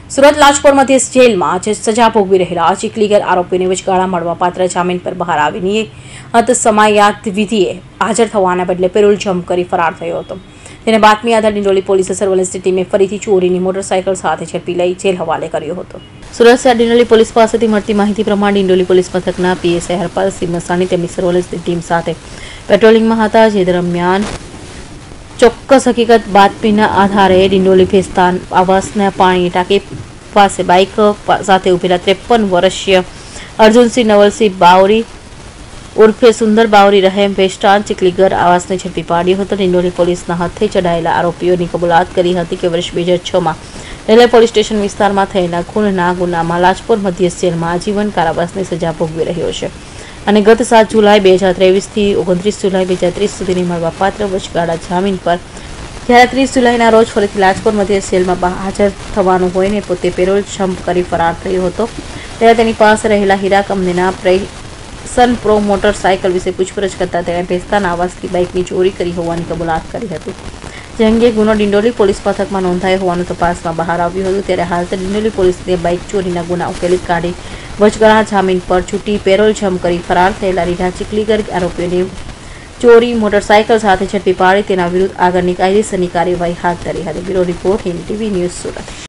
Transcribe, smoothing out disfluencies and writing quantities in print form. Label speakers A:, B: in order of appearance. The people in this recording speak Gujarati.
A: સુરત લાજપોર મધ્ય જેલમાં સજા ભોગવી રહેલા ચીખલીગર આરોપીને વચગાળા મળવાપાત્ર જામીન પર બહાર આવી નિયત સમાયાત વિધિએ હાજર થવાના બદલે પેરોલ જમ્પ કરી ફરાર થયો હતો. તેને બાતમી આધાર ડિંડોલી પોલીસ સર્વેલન્સની ટીમે ફરીથી ચોરીની મોટરસાયકલ સાથે ઝડપી લઈ જેલ હવાલે કર્યો હતો. સુરત શહેર ડિંડોલી પોલીસ પાસેથી મળતી માહિતી પ્રમાણે ડિંડોલી પોલીસ મથકના પીએસઆઈ હરપાલસિંહ મસાણી તેમની સર્વેલન્સની ટીમ સાથે પેટ્રોલિંગમાં હતા. જે દરમિયાન ચોક્કસ હકીકત બાતમીના આધારે ડિંડોલી ભેસ્તાન આવાસના પાણી ટાંકી પાસે બાઇક સાથે ઉભેલા 53 વર્ષીય અર્જુનસિંહ નવલસિંહ બાવરી ઉર્ફે સુંદર બાવરી રહેમ ભેસ્તાન ચીખલીગર આવાસને ઝડપી પાડ્યો હતો. ડિંડોલી પોલીસના હાથે ચડાયેલા આરોપીઓની કબૂલાત કરી હતી કે વર્ષ 2006માં રેલવે પોલીસ સ્ટેશન વિસ્તારમાં થયેલા ખૂનના ગુનામાં લાજપોર મધ્ય જેલમાં આજીવન કારાવાસની સજા ભોગવી રહ્યો છે અને ગત 7 જુલાઈ 2023 થી 29 જુલાઈ 2030 સુધીની મળવાપાત્ર વચગાળા જામીન પર જ્યારે 30 જુલાઈના રોજ ફરીથી લાજપોર મધ્ય જેલમાં હાજર થવાનું હોઈને પોતે પેરોલ જમ્પ કરી ફરાર થયો હતો. ત્યારે તેની પાસે રહેલા હીરા કંપનીના પ્રેસન પ્રો મોટરસાયકલ વિશે પૂછપરછ કરતા તેણે ભેસ્તાન આવાસથી બાઇકની ચોરી કરી હોવાની કબૂલાત કરી હતી. જે અંગે ગુનો ડિંડોલી પોલીસ મથકમાં નોંધાયો હોવાનું તપાસમાં બહાર આવ્યું હતું. ત્યારે હાલ ડિંડોલી પોલીસે બાઇક ચોરીના ગુના ઉકેલી કાઢી વચગાળા જામીન પર છૂટી પેરોલ જમ્પ કરી ફરાર થયેલા રીઢા ચીખલીગર આરોપીઓને ચોરી મોટરસાયકલ સાથે ઝડપી પાડી તેના વિરુદ્ધ આગળની કાયદેસરની કાર્યવાહી હાથ ધરી હતી. Bureau report, Hind TV news, Surat.